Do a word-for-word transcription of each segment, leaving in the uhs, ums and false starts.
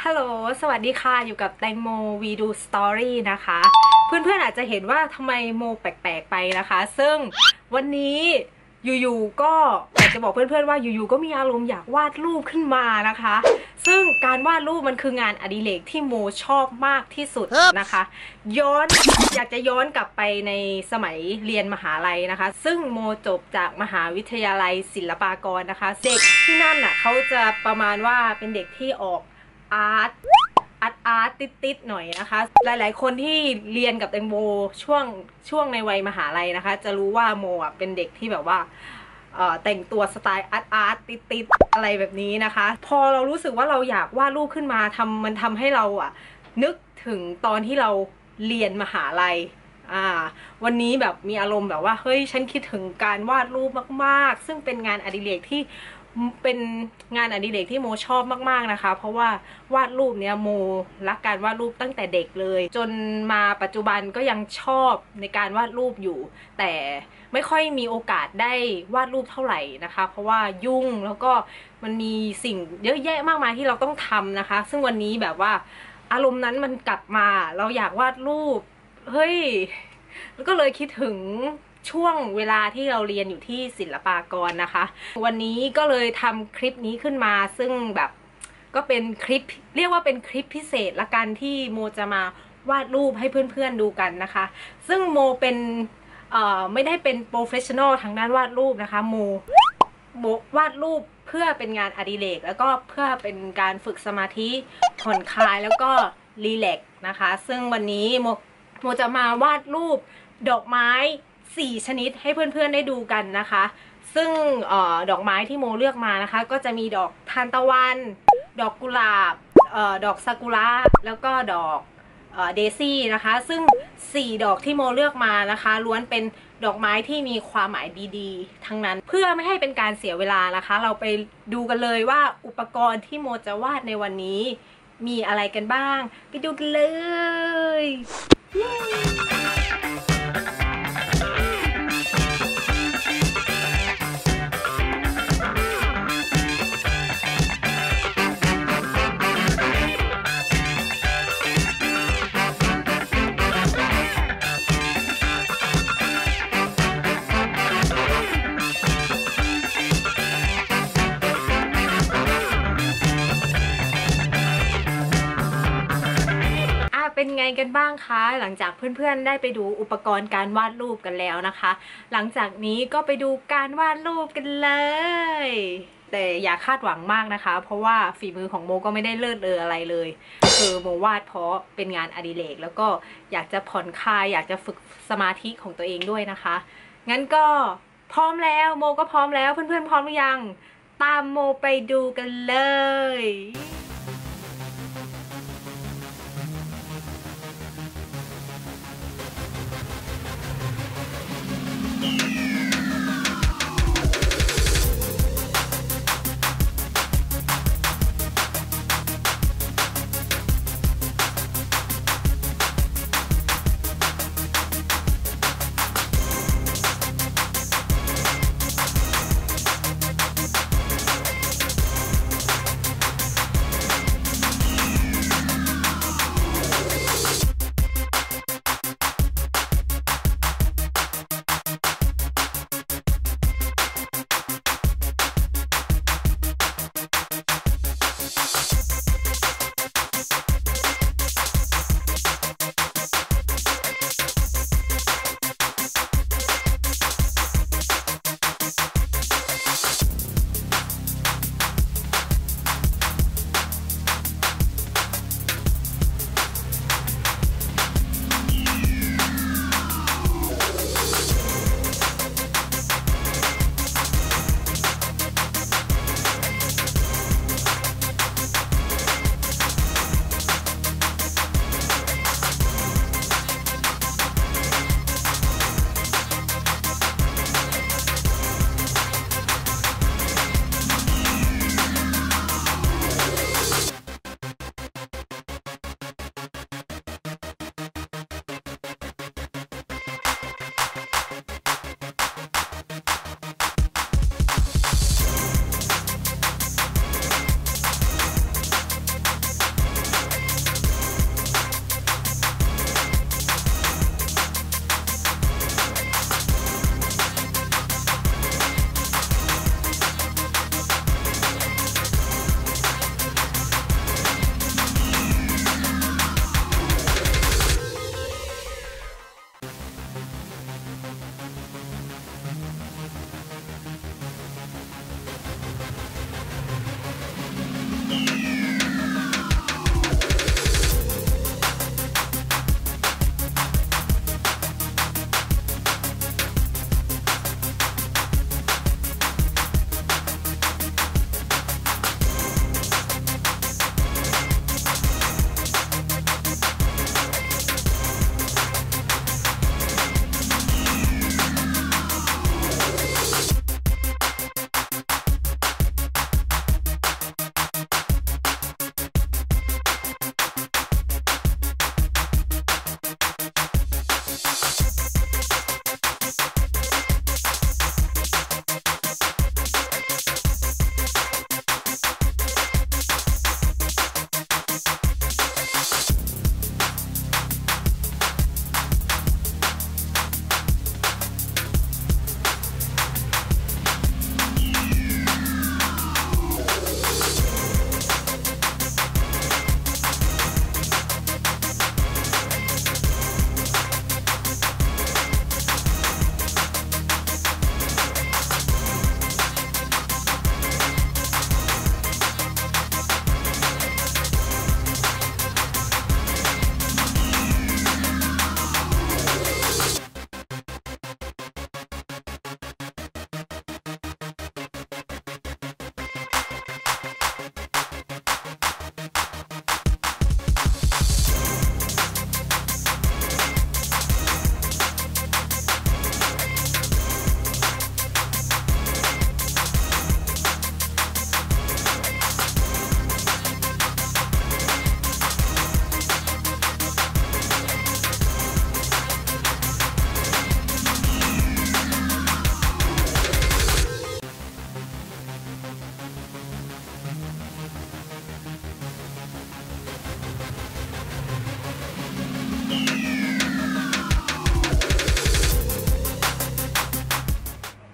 ฮัลโหลสวัสดีค่ะอยู่กับแตงโมวีดูสตอรี่นะคะเพื่อนๆอาจจะเห็นว่าทำไมโมแปลกๆไปนะคะซึ่งวันนี้อยู่ๆก็อยากจะบอกเพื่อนๆว่าอยู่ๆก็มีอารมณ์อยากวาดรูปขึ้นมานะคะซึ่งการวาดรูปมันคืองานอดิเรกที่โมชอบมากที่สุดนะคะย้อนอยากจะย้อนกลับไปในสมัยเรียนมหาลัยนะคะซึ่งโมจบจากมหาวิทยาลัยศิลปากรนะคะเด็กที่นั่นน่ะเขาจะประมาณว่าเป็นเด็กที่ออกอาร์ตอาร์ตอาร์ตติดๆหน่อยนะคะหลายๆคนที่เรียนกับแตงโมช่วงช่วงในวัยมหาลัยนะคะจะรู้ว่าโมอ่ะเป็นเด็กที่แบบว่าแต่งตัวสไตล์อาร์ตอาร์ตติดๆอะไรแบบนี้นะคะพอเรารู้สึกว่าเราอยากวาดรูปขึ้นมาทำมันทำให้เราอ่ะนึกถึงตอนที่เราเรียนมหาลัยอ่าวันนี้แบบมีอารมณ์แบบว่าเฮ้ยฉันคิดถึงการวาดรูปมากๆซึ่งเป็นงานอดิเรกที่เป็นงานอดิเรกที่โมชอบมากๆนะคะเพราะว่าวาดรูปเนี้ยโมรักการวาดรูปตั้งแต่เด็กเลยจนมาปัจจุบันก็ยังชอบในการวาดรูปอยู่แต่ไม่ค่อยมีโอกาสได้วาดรูปเท่าไหร่นะคะเพราะว่ายุ่งแล้วก็มันมีสิ่งเยอะแยะมากมายที่เราต้องทำนะคะซึ่งวันนี้แบบว่าอารมณ์นั้นมันกลับมาเราอยากวาดรูปเฮ้ยแล้วก็เลยคิดถึงช่วงเวลาที่เราเรียนอยู่ที่ศิลปากรนะคะวันนี้ก็เลยทำคลิปนี้ขึ้นมาซึ่งแบบก็เป็นคลิปเรียกว่าเป็นคลิปพิเศษละกันที่โมจะมาวาดรูปให้เพื่อนๆดูกันนะคะซึ่งโมเป็นเอ่อไม่ได้เป็นโปรเฟชชั่นอลทางด้านวาดรูปนะคะโมโมวาดรูปเพื่อเป็นงานอดิเรกแล้วก็เพื่อเป็นการฝึกสมาธิผ่อนคลายแล้วก็รีแลกซ์นะคะซึ่งวันนี้โมโมจะมาวาดรูปดอกไม้สี่ชนิดให้เพื่อนๆได้ดูกันนะคะซึ่งออดอกไม้ที่โมเลือกมานะคะก็จะมีดอกทานตะวันดอกกุหลาบออดอกซากุระแล้วก็ดอกเดซี่นะคะซึ่งสี่ดอกที่โมเลือกมานะคะล้วนเป็นดอกไม้ที่มีความหมายดีๆทั้งนั้นเพื่อไม่ให้เป็นการเสียเวลานะคะเราไปดูกันเลยว่าอุปกรณ์ที่โมจะวาดในวันนี้มีอะไรกันบ้างไปดูกันเลยเป็นไงกันบ้างคะหลังจากเพื่อนๆได้ไปดูอุปกรณ์การวาดรูปกันแล้วนะคะหลังจากนี้ก็ไปดูการวาดรูปกันเลยแต่อย่าคาดหวังมากนะคะเพราะว่าฝีมือของโมก็ไม่ได้เลิศเลออะไรเลยคือโมวาดเพราะเป็นงานอดิเรกแล้วก็อยากจะผ่อนคลายอยากจะฝึกสมาธิของตัวเองด้วยนะคะงั้นก็พร้อมแล้วโมก็พร้อมแล้วเพื่อนๆพร้อมหรือยังตามโมไปดูกันเลย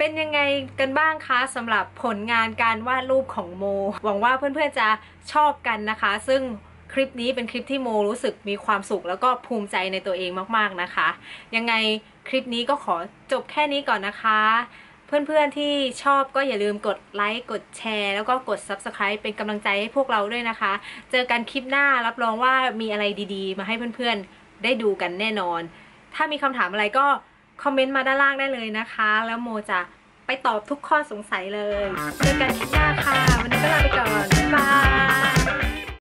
เป็นยังไงกันบ้างคะสำหรับผลงานการวาดรูปของโมหวังว่าเพื่อนๆจะชอบกันนะคะซึ่งคลิปนี้เป็นคลิปที่โมรู้สึกมีความสุขแล้วก็ภูมิใจในตัวเองมากๆนะคะยังไงคลิปนี้ก็ขอจบแค่นี้ก่อนนะคะเพื่อนๆที่ชอบก็อย่าลืมกดไลค์กดแชร์แล้วก็กด ซับสไครบ์ เป็นกำลังใจให้พวกเราด้วยนะคะเจอกันคลิปหน้ารับรองว่ามีอะไรดีๆมาให้เพื่อนๆได้ดูกันแน่นอนถ้ามีคำถามอะไรก็คอมเมนต์มาด้านล่างได้เลยนะคะแล้วโมจะไปตอบทุกข้อสงสัยเลยเจอกันคลิปหน้าค่ะวันนี้ก็ลาไปก่อนบ๊ายบาย